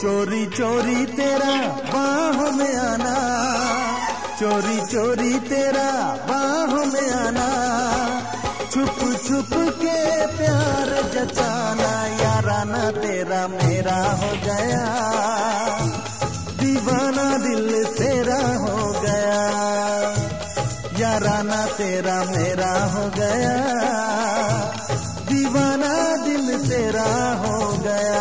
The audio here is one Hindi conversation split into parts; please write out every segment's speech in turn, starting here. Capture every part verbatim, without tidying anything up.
चोरी चोरी तेरा बाहों में आना, चोरी चोरी तेरा बाहों में आना, छुप छुप के प्यार जताना, याराना तेरा मेरा हो गया, दीवाना दिल तेरा हो गया, याराना तेरा मेरा हो गया, दीवाना दिल तेरा हो गया।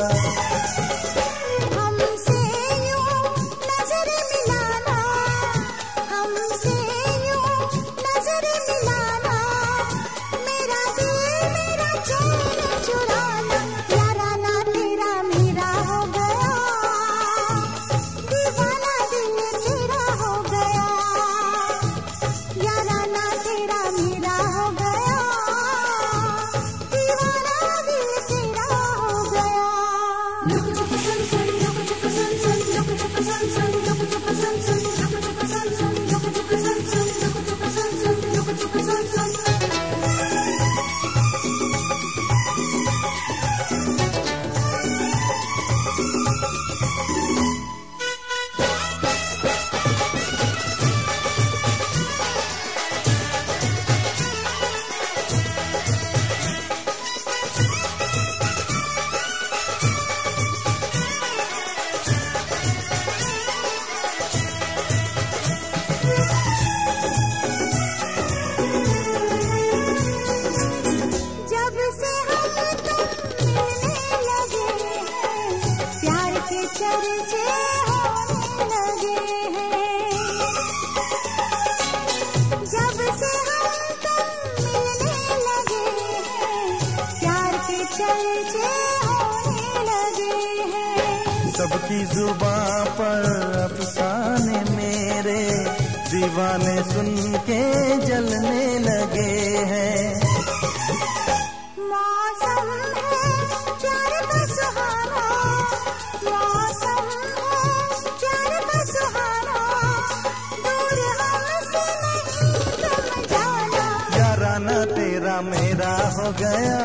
सबकी जुबां पर अफसाने मेरे दीवाने सुन के जलने लगे हैं। मौसम है प्यार का सुहाना, मौसम है प्यार का सुहाना, दूर हमसे नहीं तुम जाना, याराना तेरा मेरा हो गया,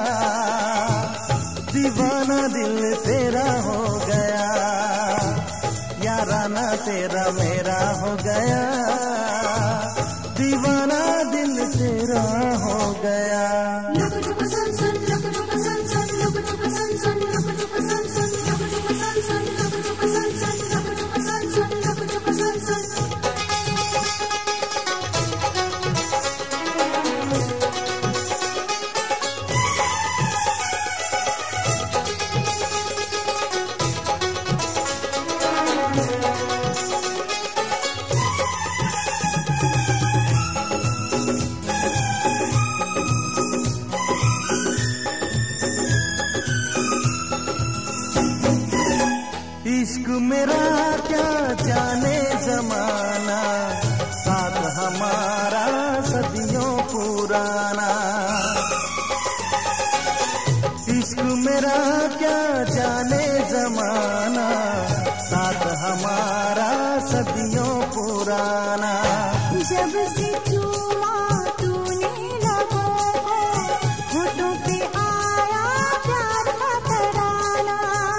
दीवाना दिल तेरा हो गया, याराना तेरा मेरा हो गया, दीवाना दिल तेरा हो गया। इश्क मेरा क्या जाने जमाना, साथ हमारा सदियों पुराना, इश्क मेरा क्या जाने जमाना, साथ हमारा सदियों पुराना, जब से चूमा तूने लबों को, होठों पे आया प्यार का तराना,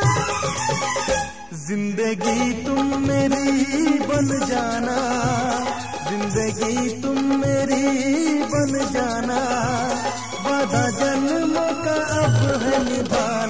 जिंदगी तुम मेरी बन जाना, जिंदगी तुम मेरी बन जाना, वादा जन्मों का अब है निभाना।